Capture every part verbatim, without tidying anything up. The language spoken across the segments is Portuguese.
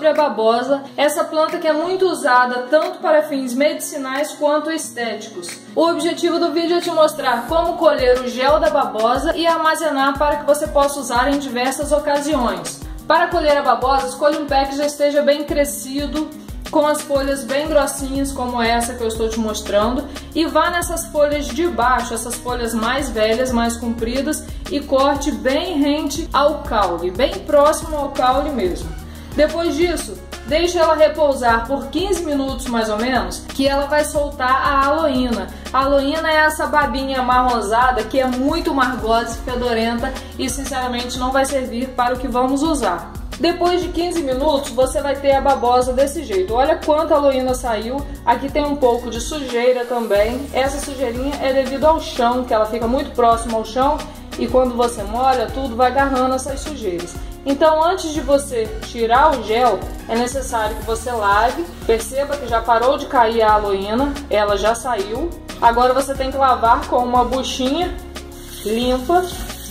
sobre a babosa, essa planta que é muito usada tanto para fins medicinais quanto estéticos. O objetivo do vídeo é te mostrar como colher o gel da babosa e armazenar para que você possa usar em diversas ocasiões. Para colher a babosa, escolha um pé que já esteja bem crescido, com as folhas bem grossinhas como essa que eu estou te mostrando, e vá nessas folhas de baixo, essas folhas mais velhas, mais compridas, e corte bem rente ao caule, bem próximo ao caule mesmo. Depois disso, deixe ela repousar por quinze minutos mais ou menos, que ela vai soltar a aloína. A aloína é essa babinha amarronzada que é muito margosa e fedorenta e sinceramente não vai servir para o que vamos usar. Depois de quinze minutos, você vai ter a babosa desse jeito. Olha quanta aloína saiu. Aqui tem um pouco de sujeira também. Essa sujeirinha é devido ao chão, que ela fica muito próxima ao chão e quando você molha, tudo vai agarrando essas sujeiras. Então, antes de você tirar o gel, é necessário que você lave. Perceba que já parou de cair a aloína, ela já saiu. Agora você tem que lavar com uma buchinha limpa.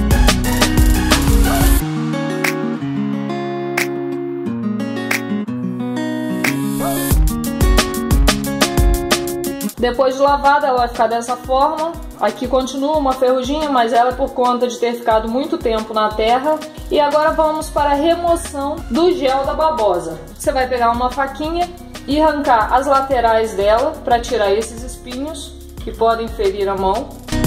Depois de lavada, ela vai ficar dessa forma. Aqui continua uma ferruginha, mas ela é por conta de ter ficado muito tempo na terra. E agora vamos para a remoção do gel da babosa. Você vai pegar uma faquinha e arrancar as laterais dela para tirar esses espinhos que podem ferir a mão.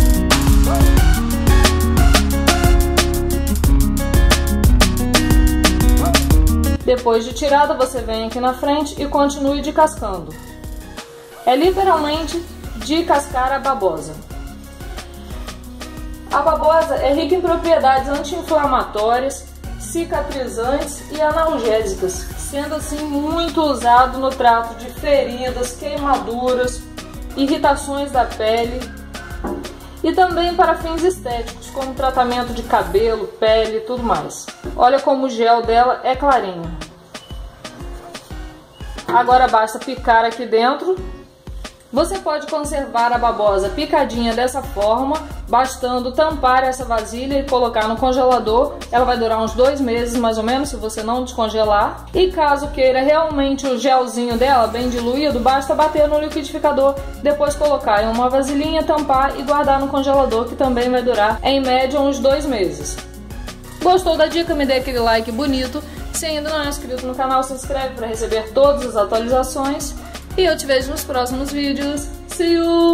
Depois de tirada, você vem aqui na frente e continue descascando. É literalmente descascar a babosa. A babosa é rica em propriedades anti-inflamatórias, cicatrizantes e analgésicas, sendo assim muito usado no trato de feridas, queimaduras, irritações da pele e também para fins estéticos, como tratamento de cabelo, pele e tudo mais. Olha como o gel dela é clarinho. Agora basta picar aqui dentro. Você pode conservar a babosa picadinha dessa forma, bastando tampar essa vasilha e colocar no congelador. Ela vai durar uns dois meses mais ou menos, se você não descongelar. E caso queira realmente o gelzinho dela bem diluído, basta bater no liquidificador, depois colocar em uma vasilhinha, tampar e guardar no congelador, que também vai durar em média uns dois meses. Gostou da dica? Me dê aquele like bonito. Se ainda não é inscrito no canal, se inscreve para receber todas as atualizações. E eu te vejo nos próximos vídeos. See you!